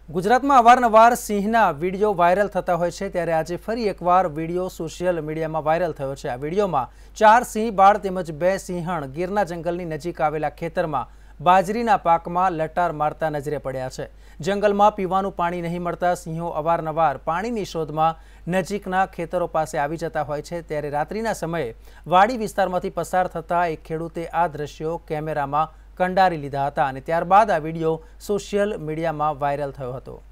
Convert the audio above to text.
ગુજરાતમાં અવારનવાર સિંહના વિડીયો વાયરલ થતા હોય છે ત્યારે આજે ફરી એકવાર વિડીયો સોશિયલ મીડિયામાં વાયરલ થયો છે। આ વિડીયોમાં 4 સિંહ બાળ તેમજ 2 સિંહણ ગીરના જંગલની નજીક આવેલા ખેતરમાં બાજરીના પાકમાં લટાર મારતા નજરે પડ્યા છે। જંગલમાં પીવાનું પાણી નહીં મળતા સિંહો અવારનવાર પાણીની શોધમાં નજીકના ખેતરો પાસે આવી જતા હોય છે ત્યારે રાત્રિના સમયે વાડી વિસ્તારમાંથી પસાર થતા એક ખેડૂતે આ દ્રશ્યો કેમેરામાં કંડારી લીધા હતા અને ત્યારબાદ આ વિડીયો સોશિયલ મીડિયામાં વાયરલ થયો હતો।